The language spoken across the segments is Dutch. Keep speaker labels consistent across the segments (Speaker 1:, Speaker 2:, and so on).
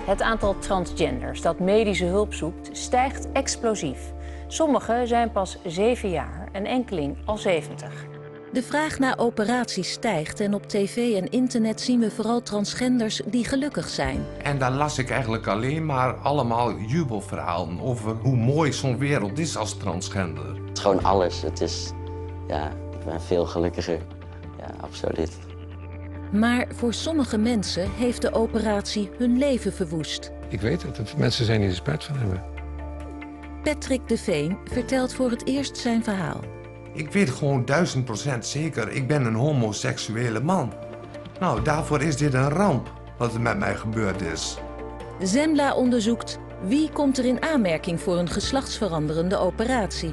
Speaker 1: Het aantal transgenders dat medische hulp zoekt stijgt explosief. Sommigen zijn pas 7 jaar en enkeling al 70.
Speaker 2: De vraag naar operaties stijgt en op tv en internet zien we vooral transgenders die gelukkig zijn.
Speaker 3: En daar las ik eigenlijk alleen maar allemaal jubelverhalen over hoe mooi zo'n wereld is als transgender.
Speaker 4: Het is gewoon alles. Het is, ja, ik ben veel gelukkiger. Ja, absoluut.
Speaker 2: Maar voor sommige mensen heeft de operatie hun leven verwoest.
Speaker 5: Ik weet het, er mensen zijn die er spijt van hebben.
Speaker 2: Patrick de Veen vertelt voor het eerst zijn verhaal.
Speaker 3: Ik weet gewoon 1000% zeker, ik ben een homoseksuele man. Nou, daarvoor is dit een ramp wat er met mij gebeurd is.
Speaker 2: Zembla onderzoekt wie komt er in aanmerking voor een geslachtsveranderende operatie.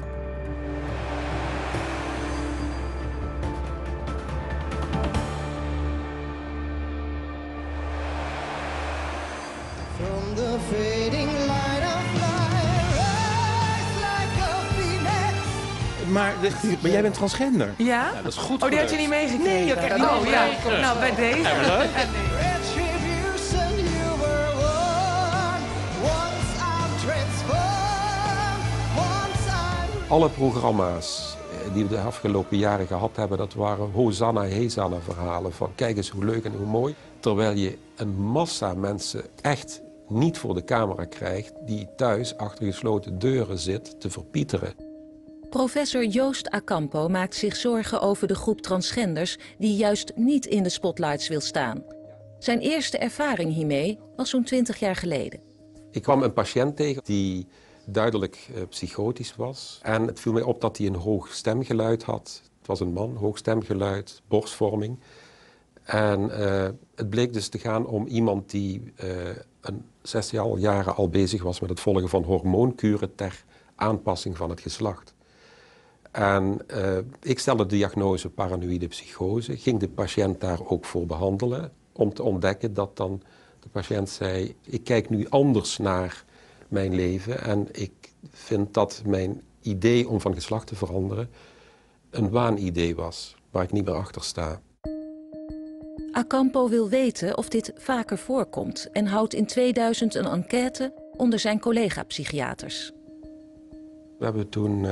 Speaker 6: Maar jij bent transgender?
Speaker 7: Ja?
Speaker 6: Dat is goed.
Speaker 7: Oh, die had je niet meegekregen?
Speaker 6: Nee, ik heb niet meegekregen.
Speaker 7: Nou, bij deze.
Speaker 6: Ja,
Speaker 5: Alle programma's die we de afgelopen jaren gehad hebben, dat waren Hosanna, Hezanna verhalen van kijk eens hoe leuk en hoe mooi. Terwijl je een massa mensen echt niet voor de camera krijgt die thuis achter gesloten deuren zit te verpieteren.
Speaker 2: Professor Joost Acampo maakt zich zorgen over de groep transgenders die juist niet in de spotlights wil staan. Zijn eerste ervaring hiermee was zo'n 20 jaar geleden.
Speaker 5: Ik kwam een patiënt tegen die duidelijk psychotisch was. En het viel mij op dat hij een hoog stemgeluid had. Het was een man, hoog stemgeluid, borstvorming. En het bleek dus te gaan om iemand die een 16 jaren al bezig was met het volgen van hormoonkuren ter aanpassing van het geslacht. En ik stelde de diagnose paranoïde psychose, ging de patiënt daar ook voor behandelen, om te ontdekken dat dan de patiënt zei, ik kijk nu anders naar mijn leven en ik vind dat mijn idee om van geslacht te veranderen een waanidee was, waar ik niet meer achter sta.
Speaker 2: Acampo wil weten of dit vaker voorkomt en houdt in 2000 een enquête onder zijn collega-psychiaters.
Speaker 5: We hebben toen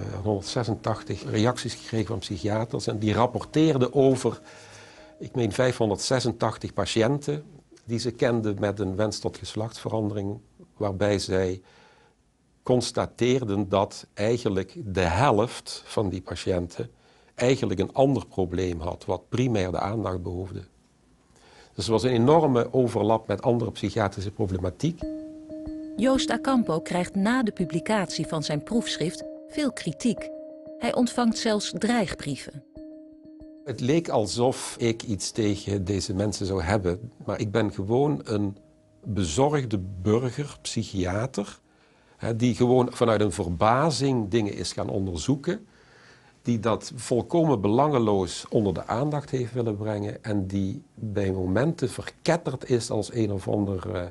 Speaker 5: 186 reacties gekregen van psychiaters en die rapporteerden over, ik meen 586 patiënten die ze kenden met een wens tot geslachtsverandering, waarbij zij constateerden dat eigenlijk de helft van die patiënten eigenlijk een ander probleem had, wat primair de aandacht behoefde. Dus er was een enorme overlap met andere psychiatrische problematiek.
Speaker 2: Joost Acampo krijgt na de publicatie van zijn proefschrift veel kritiek. Hij ontvangt zelfs dreigbrieven.
Speaker 5: Het leek alsof ik iets tegen deze mensen zou hebben, maar ik ben gewoon een bezorgde burger, psychiater, die gewoon vanuit een verbazing dingen is gaan onderzoeken, die dat volkomen belangeloos onder de aandacht heeft willen brengen en die bij momenten verketterd is als een of ander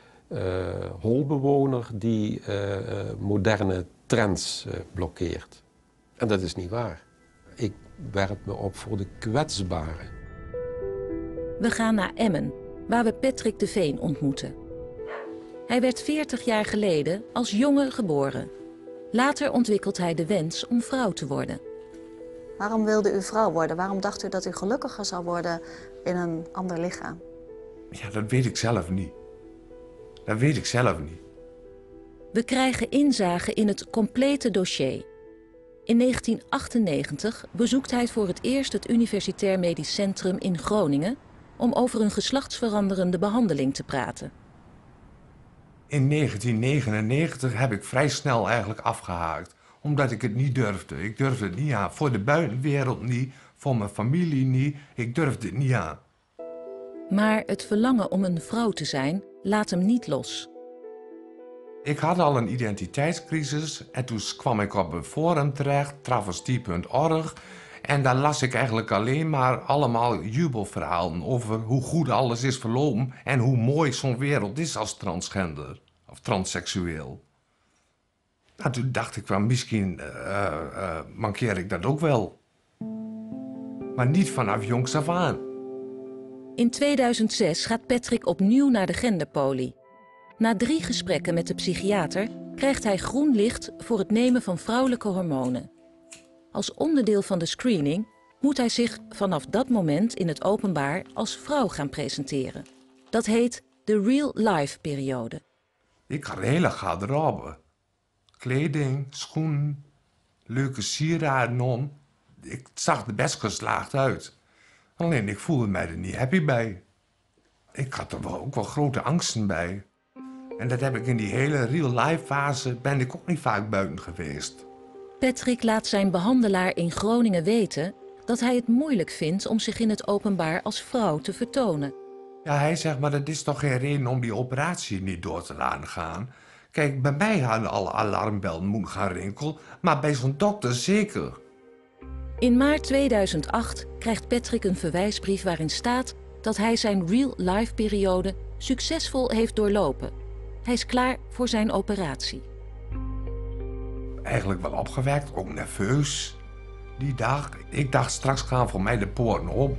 Speaker 5: holbewoner die moderne trends blokkeert. En dat is niet waar. Ik werp me op voor de kwetsbaren.
Speaker 2: We gaan naar Emmen, waar we Patrick de Veen ontmoeten. Hij werd 40 jaar geleden als jongen geboren. Later ontwikkelt hij de wens om vrouw te worden.
Speaker 8: Waarom wilde u vrouw worden? Waarom dacht u dat u gelukkiger zou worden in een ander lichaam?
Speaker 3: Ja, dat weet ik zelf niet. Dat weet ik zelf niet.
Speaker 2: We krijgen inzage in het complete dossier. In 1998 bezoekt hij voor het eerst het Universitair Medisch Centrum in Groningen om over een geslachtsveranderende behandeling te praten.
Speaker 3: In 1999 heb ik vrij snel eigenlijk afgehaakt, omdat ik het niet durfde. Ik durfde het niet aan, voor de buitenwereld niet, voor mijn familie niet. Ik durfde het niet aan.
Speaker 2: Maar het verlangen om een vrouw te zijn laat hem niet los.
Speaker 3: Ik had al een identiteitscrisis en toen kwam ik op een forum terecht, travestie.org. En daar las ik eigenlijk alleen maar allemaal jubelverhalen over hoe goed alles is verlopen en hoe mooi zo'n wereld is als transgender of transseksueel. Nou, toen dacht ik van misschien mankeer ik dat ook wel. Maar niet vanaf jongs af aan.
Speaker 2: In 2006 gaat Patrick opnieuw naar de genderpoli. Na 3 gesprekken met de psychiater krijgt hij groen licht voor het nemen van vrouwelijke hormonen. Als onderdeel van de screening moet hij zich vanaf dat moment in het openbaar als vrouw gaan presenteren. Dat heet de real-life-periode.
Speaker 3: Ik had een hele garderobe. Kleding, schoenen, leuke sieraden om. Ik zag er best geslaagd uit. Alleen ik voelde mij er niet happy bij. Ik had er ook wel grote angsten bij. En dat heb ik in die hele real-life fase ben ik ook niet vaak buiten geweest.
Speaker 2: Patrick laat zijn behandelaar in Groningen weten dat hij het moeilijk vindt om zich in het openbaar als vrouw te vertonen.
Speaker 3: Ja, hij zegt, maar dat is toch geen reden om die operatie niet door te laten gaan? Kijk, bij mij hadden alle alarmbellen moeten gaan rinkelen, maar bij zo'n dokter zeker.
Speaker 2: In maart 2008 krijgt Patrick een verwijsbrief waarin staat dat hij zijn real-life-periode succesvol heeft doorlopen. Hij is klaar voor zijn operatie.
Speaker 3: Eigenlijk wel opgewekt, ook nerveus. Die dag, ik dacht straks gaan voor mij de poorten open.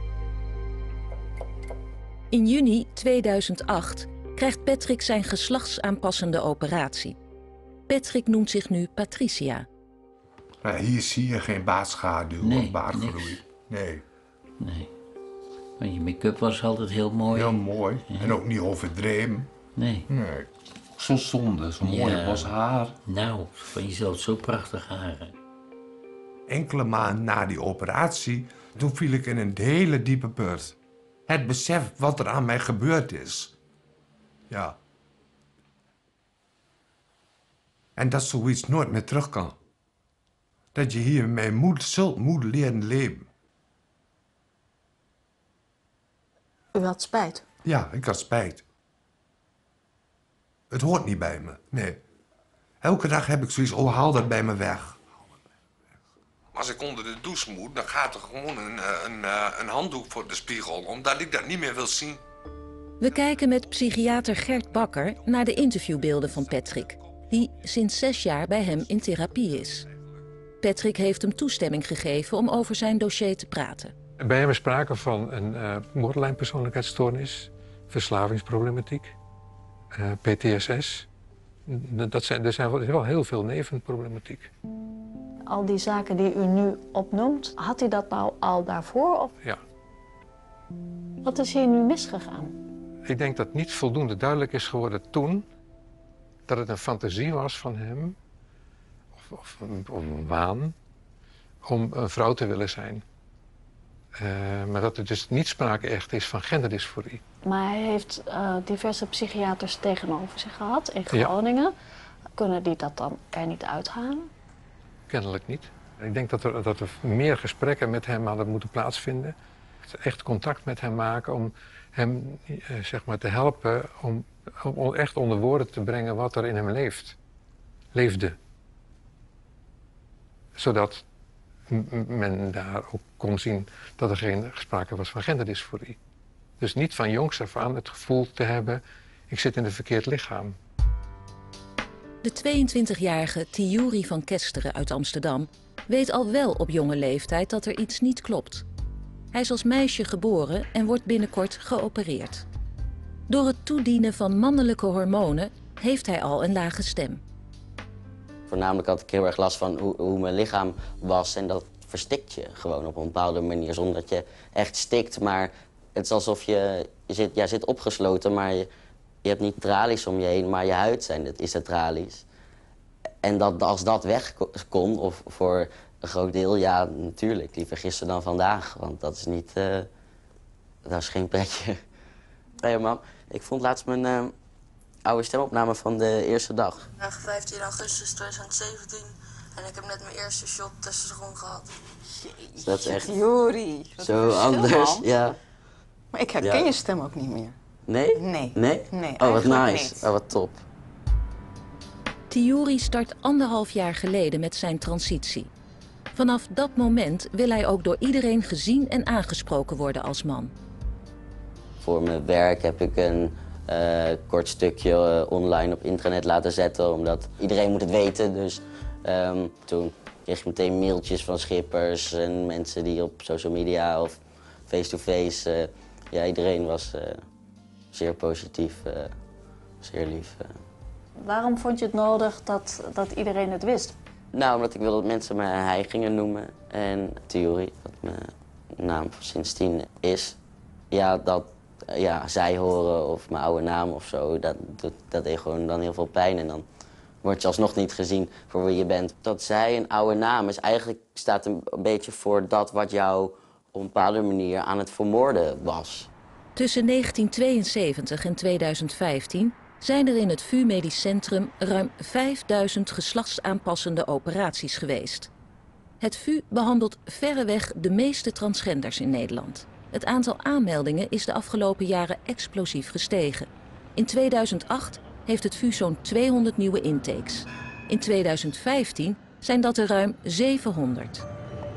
Speaker 2: In juni 2008 krijgt Patrick zijn geslachtsaanpassende operatie. Patrick noemt zich nu Patricia.
Speaker 3: Nou, hier zie je geen baadschaduw of baardgroei.
Speaker 7: Niks.
Speaker 3: Nee,
Speaker 7: Nee. Maar je make-up was altijd heel mooi.
Speaker 3: heel mooi. En ook niet overdreven.
Speaker 7: Nee.
Speaker 3: Nee. Zo zonde, zo'n mooie bos haar.
Speaker 7: Nou, van jezelf zo prachtig haren.
Speaker 3: Enkele maanden na die operatie, toen viel ik in een hele diepe put. Het besef wat er aan mij gebeurd is. Ja. En dat zoiets nooit meer terug kan. Dat je hiermee zult moeten leren leven.
Speaker 8: U had spijt.
Speaker 3: Ja, ik had spijt. Het hoort niet bij me, nee. Elke dag heb ik zoiets, oh, haal dat bij me weg. Als ik onder de douche moet, dan gaat er gewoon een handdoek voor de spiegel, omdat ik dat niet meer wil zien.
Speaker 2: We kijken met psychiater Gert Bakker naar de interviewbeelden van Patrick, die sinds 6 jaar bij hem in therapie is. Patrick heeft hem toestemming gegeven om over zijn dossier te praten.
Speaker 5: Bij hem is sprake van een borderline persoonlijkheidsstoornis, verslavingsproblematiek, PTSS. Er is wel heel veel nevenproblematiek.
Speaker 8: Al die zaken die u nu opnoemt, had u dat nou al daarvoor? Of
Speaker 5: Ja.
Speaker 8: wat is hier nu misgegaan?
Speaker 5: Ik denk dat niet voldoende duidelijk is geworden toen dat het een fantasie was van hem, of een waan, om een vrouw te willen zijn. Maar dat er dus niet sprake echt is van genderdysforie.
Speaker 8: Maar hij heeft diverse psychiaters tegenover zich gehad in Groningen. Ja. Kunnen die dat dan er niet uithalen?
Speaker 5: Kennelijk niet. Ik denk dat er meer gesprekken met hem hadden moeten plaatsvinden. Echt contact met hem maken om hem zeg maar te helpen om echt onder woorden te brengen wat er in hem leefde. Zodat men daar ook kon zien dat er geen sprake was van genderdysforie. Dus niet van jongs af aan het gevoel te hebben, ik zit in een verkeerd lichaam.
Speaker 2: De 22-jarige Tiyuri van Kesteren uit Amsterdam weet al wel op jonge leeftijd dat er iets niet klopt. Hij is als meisje geboren en wordt binnenkort geopereerd. Door het toedienen van mannelijke hormonen heeft hij al een lage stem.
Speaker 4: Voornamelijk had ik heel erg last van hoe mijn lichaam was. En dat verstikt je gewoon op een bepaalde manier. Zonder dat je echt stikt, maar het is alsof je zit opgesloten, maar je hebt niet tralies om je heen, maar je huid is de tralies. En als dat weg kon, of voor een groot deel, ja, natuurlijk. Liever gisteren dan vandaag, want dat is niet... dat is geen pretje. Hé, mam, ik vond laatst mijn oude stemopname van de eerste dag.
Speaker 9: 15 augustus 2017 en ik heb net mijn eerste shot testosteron gehad.
Speaker 4: Jezus, dat is echt
Speaker 10: Jori,
Speaker 4: zo anders, ja.
Speaker 10: Maar ik herken je stem ook niet meer.
Speaker 4: Nee?
Speaker 10: Nee.
Speaker 4: Nee? Oh, wat nice. Oh, wat top.
Speaker 2: Tiyuri start 1,5 jaar geleden met zijn transitie. Vanaf dat moment wil hij ook door iedereen gezien en aangesproken worden als man.
Speaker 4: Voor mijn werk heb ik een kort stukje online op internet laten zetten, omdat iedereen moet het weten. Dus toen kreeg ik meteen mailtjes van schippers en mensen die op social media of face-to-face... ja, iedereen was zeer positief. zeer lief.
Speaker 8: Waarom vond je het nodig dat iedereen het wist?
Speaker 4: Nou, omdat ik wilde dat mensen me hij gingen noemen. En Theorie, wat mijn naam sindsdien is. Ja, dat zij horen of mijn oude naam of zo, dat deed gewoon dan heel veel pijn. En dan word je alsnog niet gezien voor wie je bent. Dat zij een oude naam is, eigenlijk staat een beetje voor dat wat jou op een bepaalde manier aan het vermoorden was.
Speaker 2: Tussen 1972 en 2015 zijn er in het VU Medisch Centrum ruim 5000 geslachtsaanpassende operaties geweest. Het VU behandelt verreweg de meeste transgenders in Nederland. Het aantal aanmeldingen is de afgelopen jaren explosief gestegen. In 2008 heeft het VU zo'n 200 nieuwe intakes. In 2015 zijn dat er ruim 700.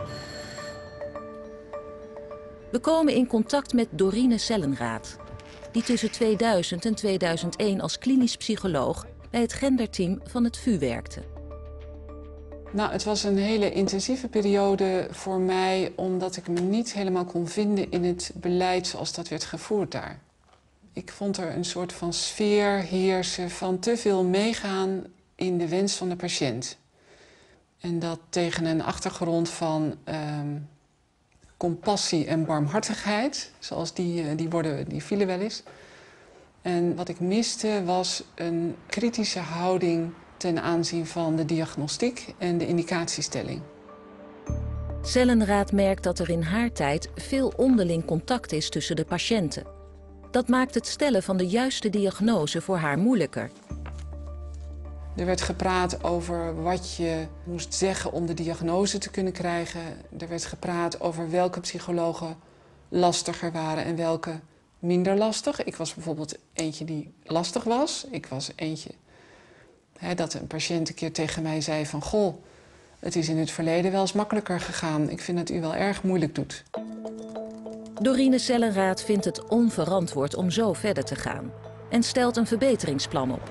Speaker 2: We komen in contact met Dorine Sellenraat, die tussen 2000 en 2001 als klinisch psycholoog bij het genderteam van het VU werkte.
Speaker 11: Nou, het was een hele intensieve periode voor mij, omdat ik me niet helemaal kon vinden in het beleid zoals dat werd gevoerd daar. Ik vond er een soort van sfeer heersen van te veel meegaan in de wens van de patiënt. En dat tegen een achtergrond van compassie en barmhartigheid, zoals die vielen wel eens. En wat ik miste was een kritische houding ten aanzien van de diagnostiek en de indicatiestelling.
Speaker 2: Sellenraat merkt dat er in haar tijd veel onderling contact is tussen de patiënten. Dat maakt het stellen van de juiste diagnose voor haar moeilijker.
Speaker 11: Er werd gepraat over wat je moest zeggen om de diagnose te kunnen krijgen. Er werd gepraat over welke psychologen lastiger waren en welke minder lastig. Ik was bijvoorbeeld eentje die lastig was. Ik was eentje dat een patiënt een keer tegen mij zei van... Goh, het is in het verleden wel eens makkelijker gegaan. Ik vind dat u wel erg moeilijk doet.
Speaker 2: Dorine Sellenraat vindt het onverantwoord om zo verder te gaan en stelt een verbeteringsplan op.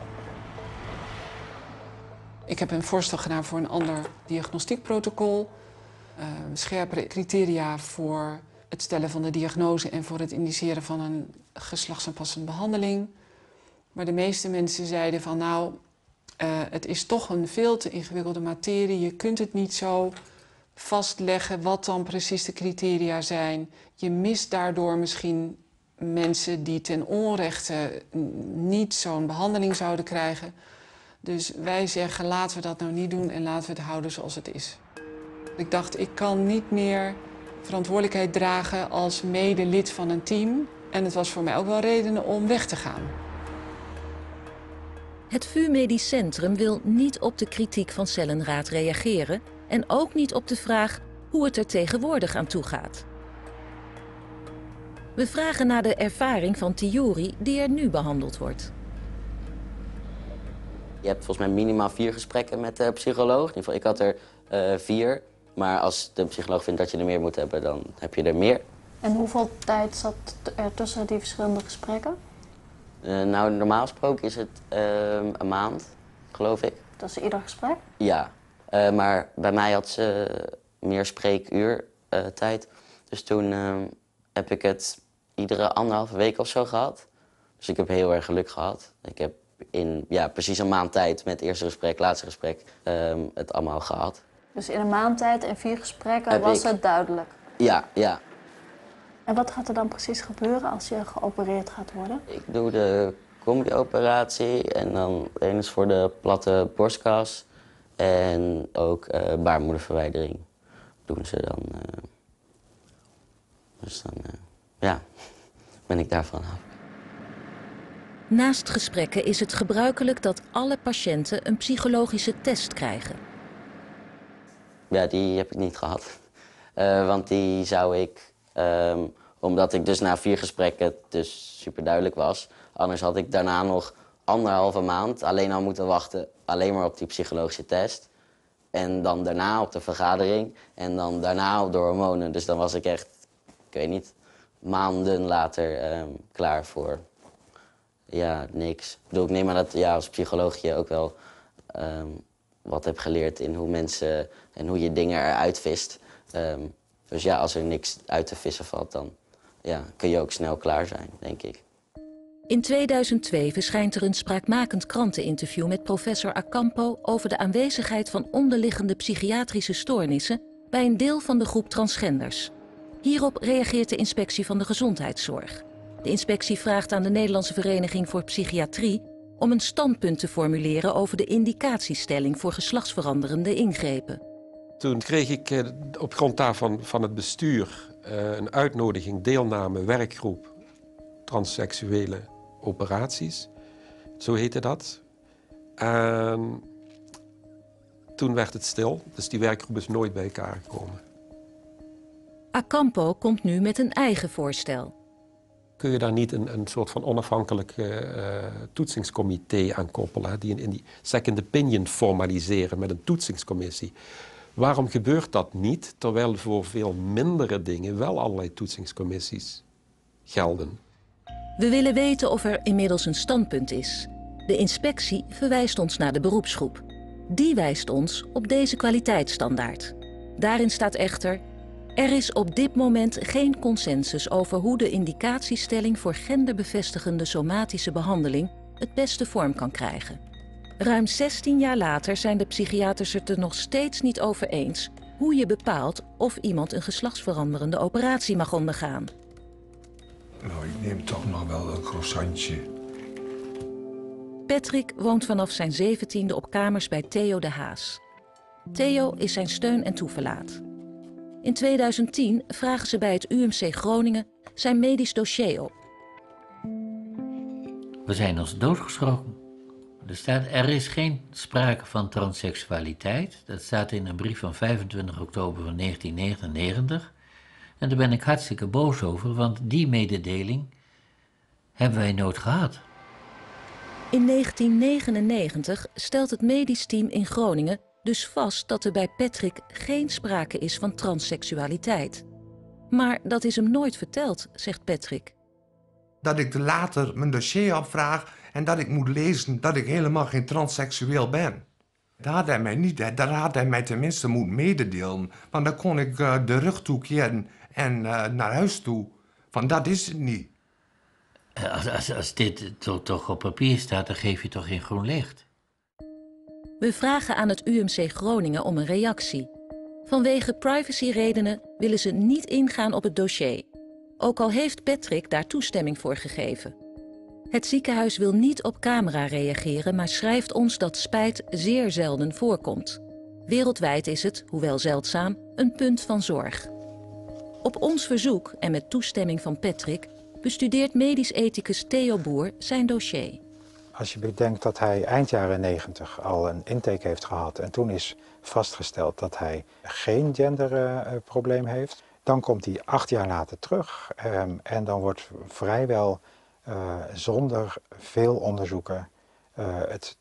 Speaker 11: Ik heb een voorstel gedaan voor een ander diagnostiekprotocol. Scherpere criteria voor het stellen van de diagnose en voor het indiceren van een geslachtsaanpassende behandeling. Maar de meeste mensen zeiden van nou, het is toch een veel te ingewikkelde materie. Je kunt het niet zo vastleggen wat dan precies de criteria zijn. Je mist daardoor misschien mensen die ten onrechte niet zo'n behandeling zouden krijgen. Dus wij zeggen, laten we dat nou niet doen en laten we het houden zoals het is. Ik dacht, ik kan niet meer verantwoordelijkheid dragen als medelid van een team. En het was voor mij ook wel redenen om weg te gaan.
Speaker 2: Het VU Medisch Centrum wil niet op de kritiek van Sellenraat reageren en ook niet op de vraag hoe het er tegenwoordig aan toe gaat. We vragen naar de ervaring van Theorie die er nu behandeld wordt.
Speaker 4: Je hebt volgens mij minimaal 4 gesprekken met de psycholoog. In ieder geval, ik had er 4. Maar als de psycholoog vindt dat je er meer moet hebben, dan heb je er meer.
Speaker 8: En hoeveel tijd zat er tussen die verschillende gesprekken?
Speaker 4: Nou, normaal gesproken is het een maand, geloof ik.
Speaker 8: Tussen ieder gesprek?
Speaker 4: Ja, maar bij mij had ze meer spreekuur tijd. Dus toen heb ik het iedere 1,5 week of zo gehad. Dus ik heb heel erg geluk gehad. Ik heb in precies een maand tijd met het eerste gesprek, laatste gesprek, het allemaal gehad.
Speaker 8: Dus in een maand tijd en 4 gesprekken was het duidelijk?
Speaker 4: Ja, ja.
Speaker 8: En wat gaat er dan precies gebeuren als je geopereerd gaat worden?
Speaker 4: Ik doe de combi-operatie en dan de ene is voor de platte borstkas en ook baarmoederverwijdering doen ze dan. Dus dan ben ik daarvan af.
Speaker 2: Naast gesprekken is het gebruikelijk dat alle patiënten een psychologische test krijgen.
Speaker 4: Ja, die heb ik niet gehad. Want die zou ik, omdat ik dus na 4 gesprekken dus super duidelijk was, anders had ik daarna nog 1,5 maand alleen al moeten wachten, alleen maar op die psychologische test. En dan daarna op de vergadering en dan daarna op de hormonen. Dus dan was ik echt, ik weet niet, maanden later klaar voor niks. Ik bedoel, ik neem aan dat als psycholoog je ook wel wat hebt geleerd in hoe mensen en hoe je dingen eruit vist. Dus als er niks uit te vissen valt, dan kun je ook snel klaar zijn, denk ik.
Speaker 2: In 2002 verschijnt er een spraakmakend kranteninterview met professor Acampo over de aanwezigheid van onderliggende psychiatrische stoornissen bij een deel van de groep transgenders. Hierop reageert de Inspectie van de Gezondheidszorg. De inspectie vraagt aan de Nederlandse Vereniging voor Psychiatrie om een standpunt te formuleren over de indicatiestelling voor geslachtsveranderende ingrepen.
Speaker 5: Toen kreeg ik op grond daarvan van het bestuur een uitnodiging, deelname, werkgroep transseksuele operaties. Zo heette dat. En toen werd het stil, dus die werkgroep is nooit bij elkaar gekomen.
Speaker 2: Acampo komt nu met een eigen voorstel.
Speaker 5: Kun je daar niet een soort van onafhankelijk toetsingscomité aan koppelen, die in die second opinion formaliseren met een toetsingscommissie? Waarom gebeurt dat niet, terwijl voor veel mindere dingen wel allerlei toetsingscommissies gelden?
Speaker 2: We willen weten of er inmiddels een standpunt is. De inspectie verwijst ons naar de beroepsgroep. Die wijst ons op deze kwaliteitsstandaard. Daarin staat echter: er is op dit moment geen consensus over hoe de indicatiestelling voor genderbevestigende somatische behandeling het beste vorm kan krijgen. Ruim 16 jaar later zijn de psychiaters het er nog steeds niet over eens hoe je bepaalt of iemand een geslachtsveranderende operatie mag ondergaan.
Speaker 3: Nou, ik neem toch nog wel een croissantje.
Speaker 2: Patrick woont vanaf zijn 17e op kamers bij Theo de Haas. Theo is zijn steun en toeverlaat. In 2010 vragen ze bij het UMC Groningen zijn medisch dossier op.
Speaker 7: We zijn ons doodgeschrokken. Er is geen sprake van transseksualiteit. Dat staat in een brief van 25 oktober van 1999. En daar ben ik hartstikke boos over, want die mededeling hebben wij nooit gehad.
Speaker 2: In 1999 stelt het medisch team in Groningen dus vast dat er bij Patrick geen sprake is van transseksualiteit. Maar dat is hem nooit verteld, zegt Patrick.
Speaker 3: Dat ik later mijn dossier opvraag en dat ik moet lezen dat ik helemaal geen transseksueel ben. Dat had hij mij tenminste moeten mededelen. Want dan kon ik de rug toekeren en naar huis toe. Van dat is het niet.
Speaker 7: Als dit toch op papier staat, dan geef je toch geen groen licht?
Speaker 2: We vragen aan het UMC Groningen om een reactie. Vanwege privacyredenen willen ze niet ingaan op het dossier. Ook al heeft Patrick daar toestemming voor gegeven. Het ziekenhuis wil niet op camera reageren, maar schrijft ons dat spijt zeer zelden voorkomt. Wereldwijd is het, hoewel zeldzaam, een punt van zorg. Op ons verzoek en met toestemming van Patrick bestudeert medisch ethicus Theo Boer zijn dossier.
Speaker 12: Als je bedenkt dat hij eind jaren 90 al een intake heeft gehad en toen is vastgesteld dat hij geen genderprobleem heeft, dan komt hij 8 jaar later terug en dan wordt vrijwel zonder veel onderzoeken het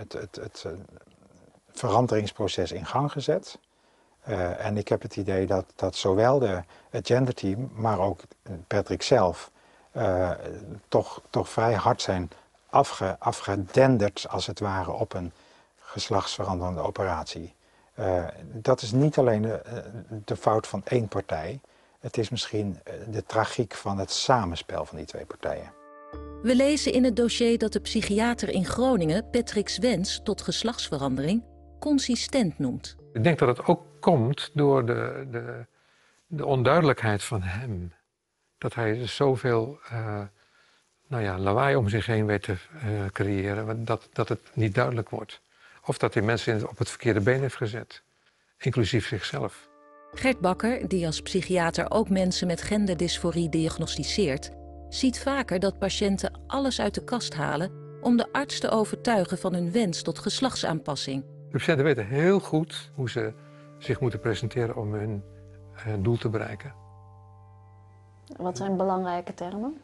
Speaker 12: veranderingsproces in gang gezet. En ik heb het idee dat zowel het genderteam, maar ook Patrick zelf toch vrij hard zijn afgedenderd, als het ware, op een geslachtsveranderende operatie. Dat is niet alleen de fout van één partij. Het is misschien de tragiek van het samenspel van die twee partijen.
Speaker 2: We lezen in het dossier dat de psychiater in Groningen Patrick's wens tot geslachtsverandering consistent noemt.
Speaker 13: Ik denk dat het ook komt door de onduidelijkheid van hem. Dat hij dus zoveel lawaai om zich heen weet te creëren, dat het niet duidelijk wordt. Of dat hij mensen op het verkeerde been heeft gezet, inclusief zichzelf.
Speaker 2: Gert Bakker, die als psychiater ook mensen met genderdysforie diagnosticeert, ziet vaker dat patiënten alles uit de kast halen om de arts te overtuigen van hun wens tot geslachtsaanpassing.
Speaker 13: De patiënten weten heel goed hoe ze zich moeten presenteren om hun doel te bereiken.
Speaker 8: Wat zijn belangrijke termen?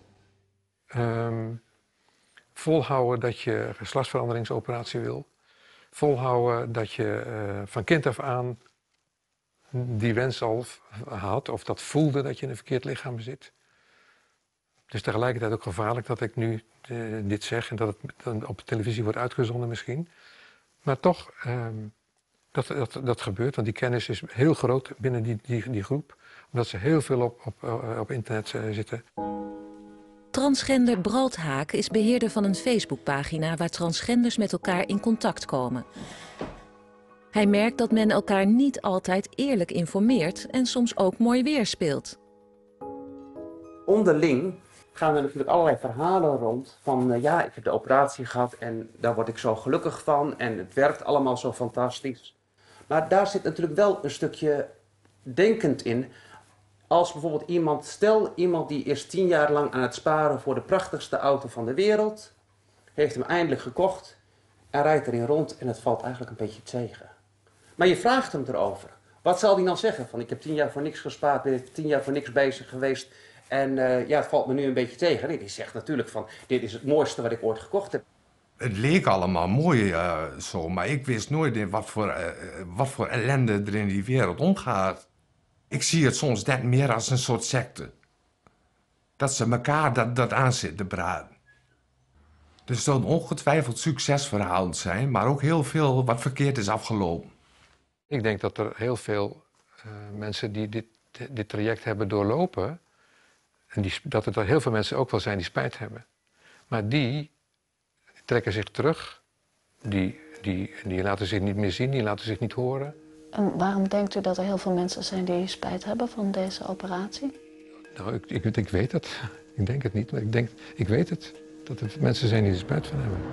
Speaker 13: Volhouden dat je een geslachtsveranderingsoperatie wil. Volhouden dat je van kind af aan die wens al had of dat voelde dat je in een verkeerd lichaam zit. Het is tegelijkertijd ook gevaarlijk dat ik nu dit zeg en dat het dan op de televisie wordt uitgezonden misschien. Maar toch, dat gebeurt, want die kennis is heel groot binnen die groep. Omdat ze heel veel op internet zitten.
Speaker 2: Transgender Bralt Haak is beheerder van een Facebookpagina waar transgenders met elkaar in contact komen. Hij merkt dat men elkaar niet altijd eerlijk informeert en soms ook mooi weerspeelt.
Speaker 14: Onderling gaan er natuurlijk allerlei verhalen rond van ja, ik heb de operatie gehad en daar word ik zo gelukkig van en het werkt allemaal zo fantastisch. Maar daar zit natuurlijk wel een stukje denkend in. Als bijvoorbeeld iemand die is 10 jaar lang aan het sparen voor de prachtigste auto van de wereld, heeft hem eindelijk gekocht en rijdt erin rond en het valt eigenlijk een beetje tegen. Maar je vraagt hem erover. Wat zal hij dan zeggen? Van ik heb 10 jaar voor niks gespaard, ben 10 jaar voor niks bezig geweest en ja, het valt me nu een beetje tegen. Nee, die zegt natuurlijk van dit is het mooiste wat ik ooit gekocht heb.
Speaker 3: Het leek allemaal mooi zo, maar ik wist nooit wat voor ellende er in die wereld omgaat. Ik zie het soms net meer als een soort secte. Dat ze elkaar dat aan zitten braden. Er zullen ongetwijfeld succesverhalen zijn, maar ook heel veel wat verkeerd is afgelopen.
Speaker 13: Ik denk dat er heel veel mensen die dit traject hebben doorlopen, en dat er heel veel mensen ook wel zijn die spijt hebben. Maar die trekken zich terug, die laten zich niet meer zien, die laten zich niet horen.
Speaker 8: En waarom denkt u dat er heel veel mensen zijn die spijt hebben van deze operatie?
Speaker 13: Nou, ik weet het. Ik denk het niet, maar ik weet het. Dat er mensen zijn die er spijt van hebben.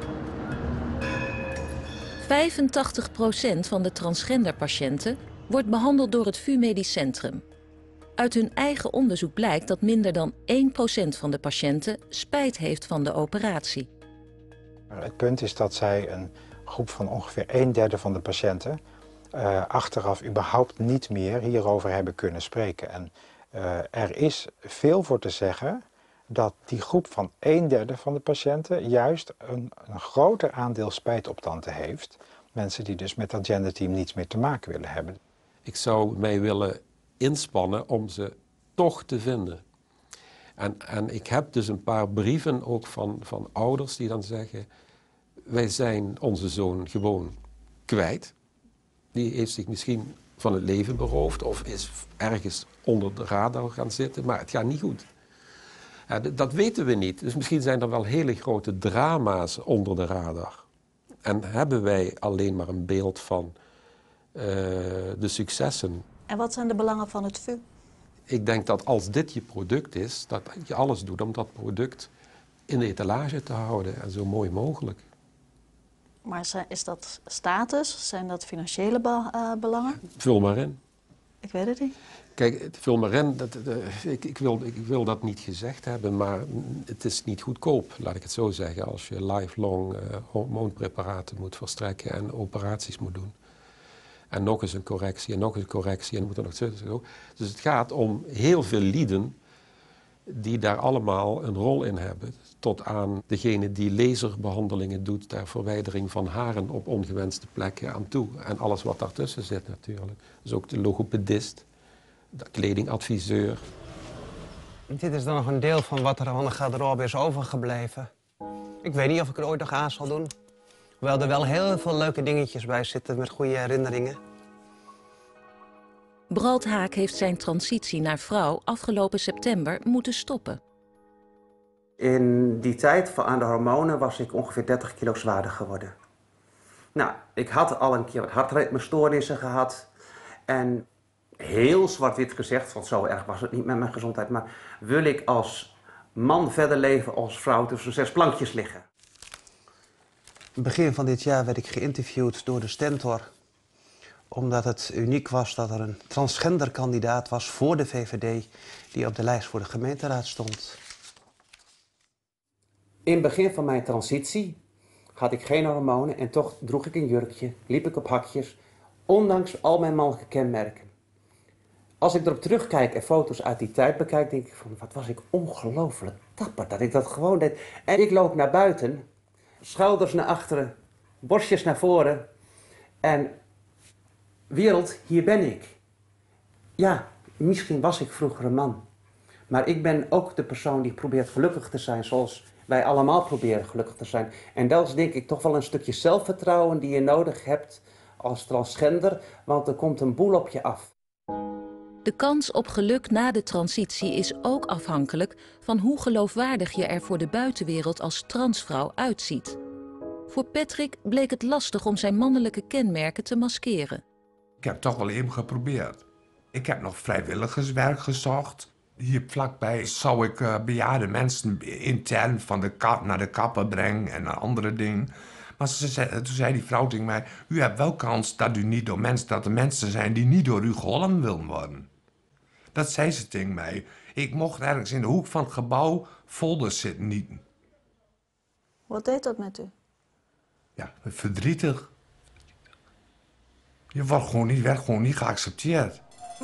Speaker 2: 85% van de transgenderpatiënten wordt behandeld door het VU Medisch Centrum. Uit hun eigen onderzoek blijkt dat minder dan 1% van de patiënten spijt heeft van de operatie.
Speaker 12: Het punt is dat zij een groep van ongeveer 1/3 van de patiënten achteraf überhaupt niet meer hierover hebben kunnen spreken. En er is veel voor te zeggen dat die groep van 1/3 van de patiënten juist een groter aandeel spijt op tanden heeft. Mensen die dus met dat genderteam niets meer te maken willen hebben.
Speaker 5: Ik zou mij willen inspannen om ze toch te vinden. En ik heb dus een paar brieven ook van ouders die dan zeggen, wij zijn onze zoon gewoon kwijt. Die heeft zich misschien van het leven beroofd of is ergens onder de radar gaan zitten, maar het gaat niet goed. Ja, dat weten we niet. Dus misschien zijn er wel hele grote drama's onder de radar. En hebben wij alleen maar een beeld van de successen.
Speaker 15: En wat zijn de belangen van het VU?
Speaker 5: Ik denk dat als dit je product is, dat je alles doet om dat product in de etalage te houden en zo mooi mogelijk.
Speaker 15: Maar is dat status? Zijn dat financiële belangen?
Speaker 5: Vul maar in.
Speaker 15: Ik weet het niet.
Speaker 5: Kijk, vul maar in. Ik wil dat niet gezegd hebben, maar het is niet goedkoop, laat ik het zo zeggen, als je lifelong hormoonpreparaten moet verstrekken en operaties moet doen. En nog eens een correctie en nog eens een correctie en moet er nog zo. Dus het gaat om heel veel lieden die daar allemaal een rol in hebben. Tot aan degene die laserbehandelingen doet ter verwijdering van haren op ongewenste plekken aan toe. En alles wat daartussen zit natuurlijk. Dus ook de logopedist, de kledingadviseur.
Speaker 16: Dit is dan nog een deel van wat er van de garderobe is overgebleven. Ik weet niet of ik er ooit nog aan zal doen. Hoewel er wel heel veel leuke dingetjes bij zitten met goede herinneringen.
Speaker 2: Bralt Haak heeft zijn transitie naar vrouw afgelopen september moeten stoppen.
Speaker 14: In die tijd aan de hormonen was ik ongeveer 30 kilo zwaarder geworden. Nou, ik had al een keer wat hartritmestoornissen gehad. En heel zwart-wit gezegd, want zo erg was het niet met mijn gezondheid. Maar wil ik als man verder leven als vrouw tussen 6 plankjes liggen?
Speaker 16: Begin van dit jaar werd ik geïnterviewd door de Stentor. Omdat het uniek was dat er een transgender kandidaat was voor de VVD die op de lijst voor de gemeenteraad stond. In het begin van mijn transitie had ik geen hormonen en toch droeg ik een jurkje, liep ik op hakjes, ondanks al mijn mannelijke kenmerken. Als ik erop terugkijk en foto's uit die tijd bekijk, denk ik van wat was ik ongelooflijk dapper dat ik dat gewoon deed. En ik loop naar buiten, schouders naar achteren, borstjes naar voren en wereld, hier ben ik. Ja, misschien was ik vroeger een man, maar ik ben ook de persoon die probeert gelukkig te zijn zoals wij allemaal proberen gelukkig te zijn. En dat is denk ik toch wel een stukje zelfvertrouwen die je nodig hebt als transgender, want er komt een boel op je af.
Speaker 2: De De kans op geluk na de transitie is ook afhankelijk van hoe geloofwaardig je er voor de buitenwereld als transvrouw uitziet. Voor Patrick bleek het lastig om zijn mannelijke kenmerken te maskeren.
Speaker 3: Ik heb toch wel even geprobeerd. Ik heb nog vrijwilligerswerk gezocht. Hier vlakbij zou ik bejaarde mensen intern van de naar de kapper brengen en andere dingen. Maar toen zei die vrouw tegen mij, u hebt wel kans dat er mensen zijn die niet door u geholpen willen worden. Dat zei ze tegen mij. Ik mocht ergens in de hoek van het gebouw folders zitten nieten.
Speaker 15: Wat deed dat met u?
Speaker 3: Ja, verdrietig. Je werd gewoon niet geaccepteerd.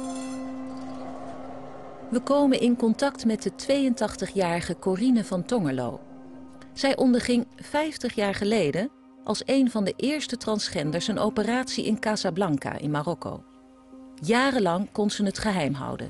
Speaker 2: We komen in contact met de 82-jarige Corine van Tongerlo. Zij onderging 50 jaar geleden als een van de eerste transgenders een operatie in Casablanca in Marokko. Jarenlang kon ze het geheim houden.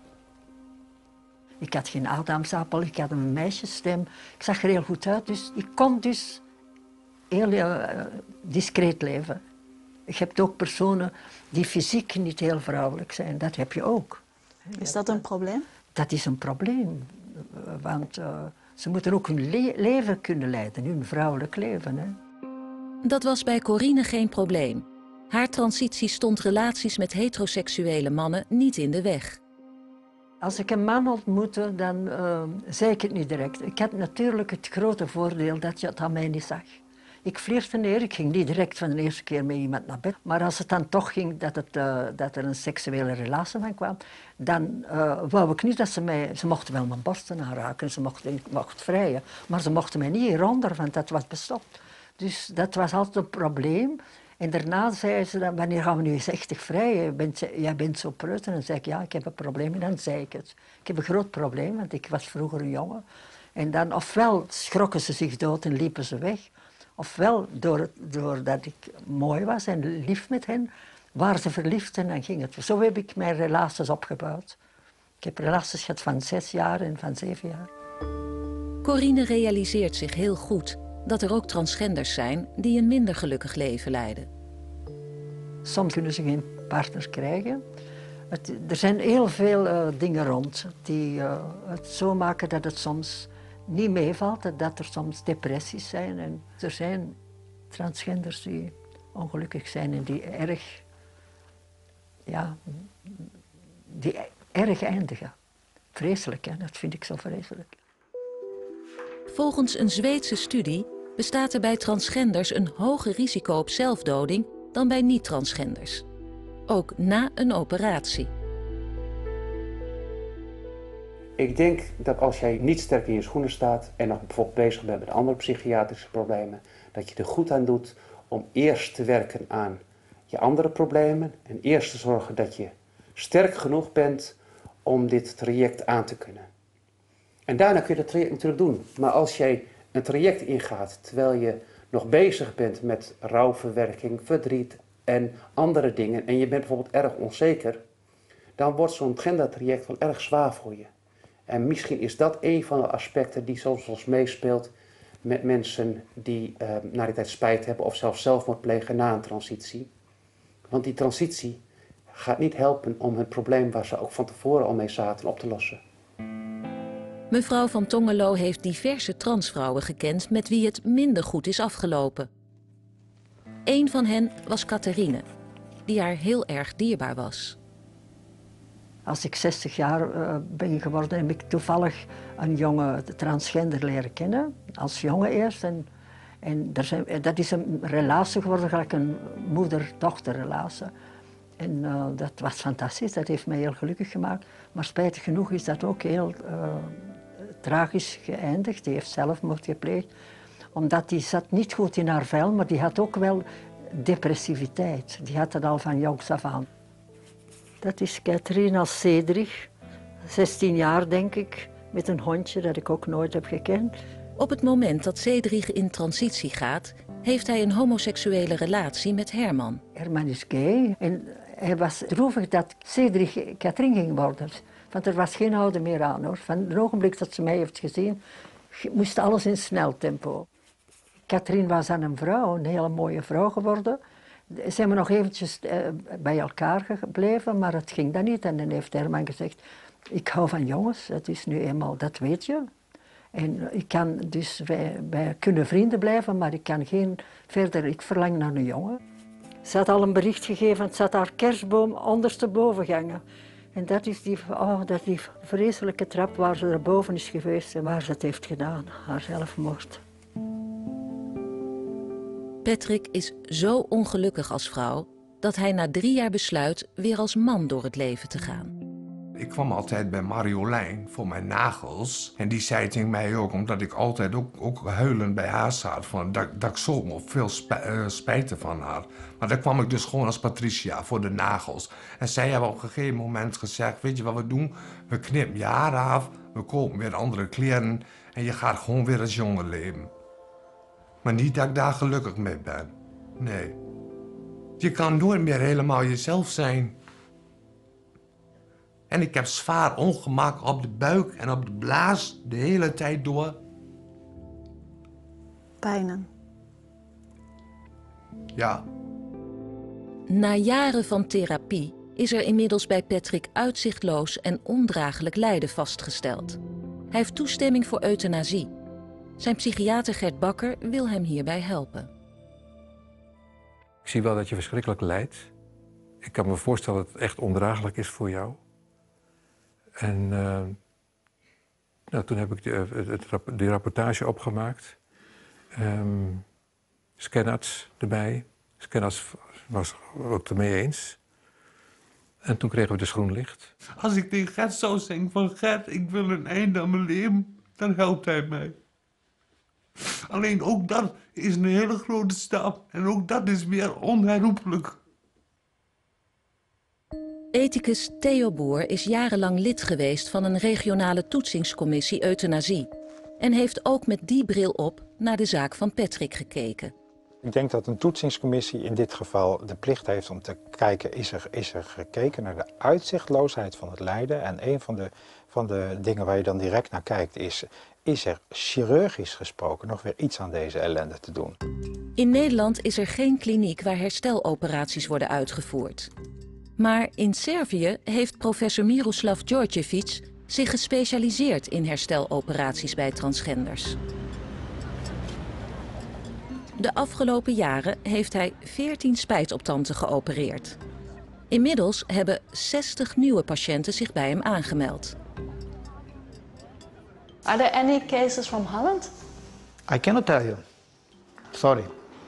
Speaker 17: Ik had geen adamsappel, ik had een meisjesstem. Ik zag er heel goed uit, dus ik kon dus heel discreet leven. Je hebt ook personen die fysiek niet heel vrouwelijk zijn, dat heb je ook.
Speaker 15: Is dat een probleem?
Speaker 17: Dat is een probleem, want ze moeten ook hun leven kunnen leiden, hun vrouwelijk leven. Hè.
Speaker 2: Dat was bij Corine geen probleem. Haar transitie stond relaties met heteroseksuele mannen niet in de weg.
Speaker 17: Als ik een man ontmoette, dan zei ik het niet direct. Ik had natuurlijk het grote voordeel dat je het aan mij niet zag. Ik flirte neer, ik ging niet direct van de eerste keer met iemand naar bed. Maar als het dan toch ging dat er een seksuele relatie van kwam, dan wou ik niet dat ze mochten wel mijn borsten aanraken, ze mochten vrijen, maar ze mochten mij niet hieronder, want dat was bestopt. Dus dat was altijd een probleem. En daarna zei ze dan, wanneer gaan we nu eens echt vrijen? Jij bent zo preut. En dan zei ik, ja, ik heb een probleem. En dan zei ik het. Ik heb een groot probleem, want ik was vroeger een jongen. En dan ofwel schrokken ze zich dood en liepen ze weg. Ofwel, doordat ik mooi was en lief met hen, waren ze verliefd en dan ging het. Zo heb ik mijn relaties opgebouwd. Ik heb relaties gehad van 6 jaar en van 7 jaar.
Speaker 2: Corine realiseert zich heel goed dat er ook transgenders zijn die een minder gelukkig leven leiden.
Speaker 17: Soms kunnen ze geen partner krijgen. Er zijn heel veel dingen rond die het zo maken dat het soms niet meevalt, dat er soms depressies zijn. En er zijn transgenders die ongelukkig zijn en die erg eindigen. Vreselijk, hè? Dat vind ik zo vreselijk.
Speaker 2: Volgens een Zweedse studie bestaat er bij transgenders een hoger risico op zelfdoding dan bij niet-transgenders. Ook na een operatie.
Speaker 16: Ik denk dat als jij niet sterk in je schoenen staat en nog bijvoorbeeld bezig bent met andere psychiatrische problemen, dat je er goed aan doet om eerst te werken aan je andere problemen en eerst te zorgen dat je sterk genoeg bent om dit traject aan te kunnen. En daarna kun je dat traject natuurlijk doen. Maar als jij een traject ingaat terwijl je nog bezig bent met rouwverwerking, verdriet en andere dingen, en je bent bijvoorbeeld erg onzeker, dan wordt zo'n gendertraject wel erg zwaar voor je. En misschien is dat een van de aspecten die soms meespeelt met mensen die na die tijd spijt hebben of zelfs zelfmoord plegen na een transitie. Want die transitie gaat niet helpen om het probleem waar ze ook van tevoren al mee zaten op te lossen.
Speaker 2: Mevrouw van Tongerlo heeft diverse transvrouwen gekend met wie het minder goed is afgelopen. Eén van hen was Catherine, die haar heel erg dierbaar was.
Speaker 17: Als ik 60 jaar ben geworden, heb ik toevallig een jonge transgender leren kennen. Als jongen eerst. En dat is een relatie geworden, gelijk een moeder-dochterrelatie. En dat was fantastisch, dat heeft mij heel gelukkig gemaakt. Maar spijtig genoeg is dat ook heel tragisch geëindigd. Die heeft zelfmoord gepleegd. Omdat die zat niet goed in haar vel, maar die had ook wel depressiviteit. Die had het al van jongs af aan. Dat is Catherine als Cedric, 16 jaar denk ik, met een hondje dat ik ook nooit heb gekend.
Speaker 2: Op het moment dat Cedric in transitie gaat, heeft hij een homoseksuele relatie met Herman.
Speaker 17: Herman is gay en hij was droevig dat Cedric Catherine ging worden. Want er was geen houden meer aan hoor. Van het ogenblik dat ze mij heeft gezien, moest alles in snel tempo. Catherine was dan een vrouw, een hele mooie vrouw geworden. Zijn we nog eventjes bij elkaar gebleven, maar het ging dan niet. En dan heeft Herman gezegd, ik hou van jongens, het is nu eenmaal, dat weet je. En ik kan dus, wij kunnen vrienden blijven, maar ik kan geen verder, ik verlang naar een jongen. Ze had al een bericht gegeven, het zat haar kerstboom ondersteboven gangen. En dat is die vreselijke trap waar ze erboven is geweest en waar ze het heeft gedaan, haar zelfmoord.
Speaker 2: Patrick is zo ongelukkig als vrouw dat hij na 3 jaar besluit weer als man door het leven te gaan.
Speaker 3: Ik kwam altijd bij Marjolein voor mijn nagels. En die zei tegen mij ook, omdat ik altijd ook huilend bij haar zat, dat ik zo veel spijten van haar. Maar dan kwam ik dus gewoon als Patricia voor de nagels. En zij hebben op een gegeven moment gezegd, weet je wat we doen? We knippen je haar af, we kopen weer andere kleren en je gaat gewoon weer als jongen leven. Maar niet dat ik daar gelukkig mee ben. Nee. Je kan nooit meer helemaal jezelf zijn. En ik heb zwaar ongemak op de buik en op de blaas de hele tijd door.
Speaker 15: Pijnen.
Speaker 3: Ja.
Speaker 2: Na jaren van therapie is er inmiddels bij Patrick uitzichtloos en ondraaglijk lijden vastgesteld. Hij heeft toestemming voor euthanasie. Zijn psychiater Gert Bakker wil hem hierbij helpen.
Speaker 13: Ik zie wel dat je verschrikkelijk lijdt. Ik kan me voorstellen dat het echt ondraaglijk is voor jou. En toen heb ik die rapportage opgemaakt. Scanarts erbij. Scanarts was ook ermee eens. En toen kregen we dus groen licht.
Speaker 3: Als ik tegen Gert zou zeggen van Gert, ik wil een einde aan mijn leven, dan helpt hij mij. Alleen ook dat is een hele grote stap. En ook dat is weer onherroepelijk.
Speaker 2: Ethicus Theo Boer is jarenlang lid geweest van een regionale toetsingscommissie euthanasie. En heeft ook met die bril op naar de zaak van Patrick gekeken.
Speaker 12: Ik denk dat een toetsingscommissie in dit geval de plicht heeft om te kijken, is er gekeken naar de uitzichtloosheid van het lijden. En een van de dingen waar je dan direct naar kijkt is er chirurgisch gesproken nog weer iets aan deze ellende te doen.
Speaker 2: In Nederland is er geen kliniek waar hersteloperaties worden uitgevoerd. Maar in Servië heeft professor Miroslav Djordjevic zich gespecialiseerd in hersteloperaties bij transgenders. De afgelopen jaren heeft hij 14 spijtoptanten geopereerd. Inmiddels hebben 60 nieuwe patiënten zich bij hem aangemeld.
Speaker 8: Are there any cases from Holland?
Speaker 18: I cannot tell you. Sorry.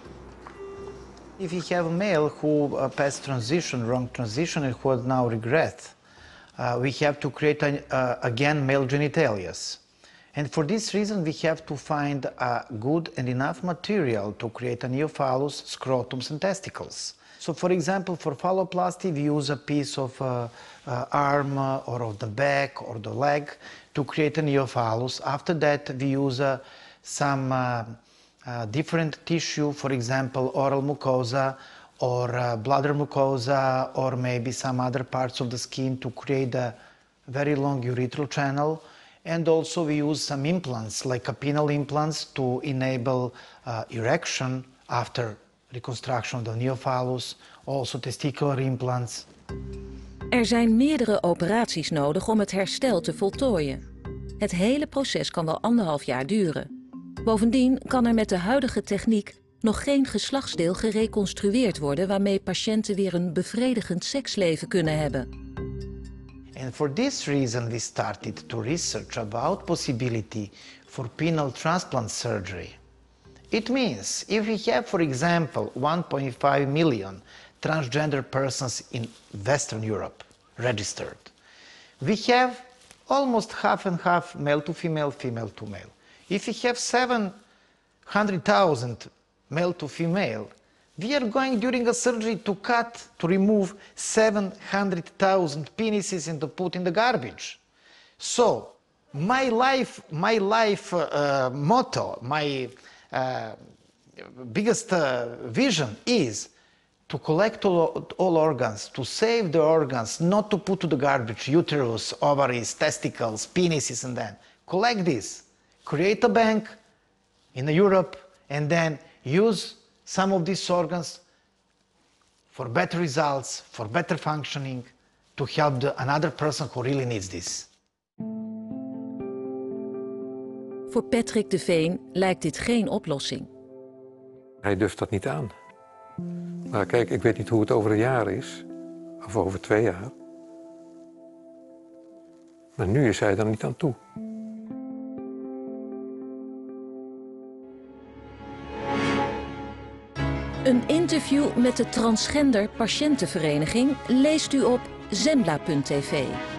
Speaker 18: If you have a male who passed transition, wrong transition, and who now regret, we have to create again male genitalias. And for this reason, we have to find good and enough material to create a neophallus, scrotums, and testicles. So, for example, for phalloplasty, we use a piece of arm or of the back or the leg to create a neophallus. After that, we use some different tissue, for example, oral mucosa or bladder mucosa or maybe some other parts of the skin to create a very long urethral channel. And also we use some implants, like penile implants, to enable erection after reconstruction of the neophallus, also testicular implants.
Speaker 2: Er zijn meerdere operaties nodig om het herstel te voltooien. Het hele proces kan wel 1,5 jaar duren. Bovendien kan er met de huidige techniek nog geen geslachtsdeel gereconstrueerd worden waarmee patiënten weer een bevredigend seksleven kunnen hebben.
Speaker 18: And for this reason we started to research about possibility for penile transplant surgery. It means if we have, for example, 1.5 million transgender persons in Western Europe registered, we have almost half and half male to female, female to male. If we have 700,000 male to female, we are going during a surgery to remove 700,000 penises and to put in the garbage. So, my life motto, my biggest vision is to collect all organs, to save the organs, not to put to the garbage, uterus, ovaries, testicles, penises, and then collect this, create a bank in Europe, and then use some of these organs for better results, for better functioning, to help another person who really needs this.
Speaker 2: Voor Patrick de Veen lijkt dit geen oplossing.
Speaker 13: Hij durft dat niet aan. Maar kijk, ik weet niet hoe het over een jaar is. Of over 2 jaar. Maar nu is hij er niet aan toe.
Speaker 2: Een interview met de Transgender Patiëntenvereniging leest u op zembla.tv.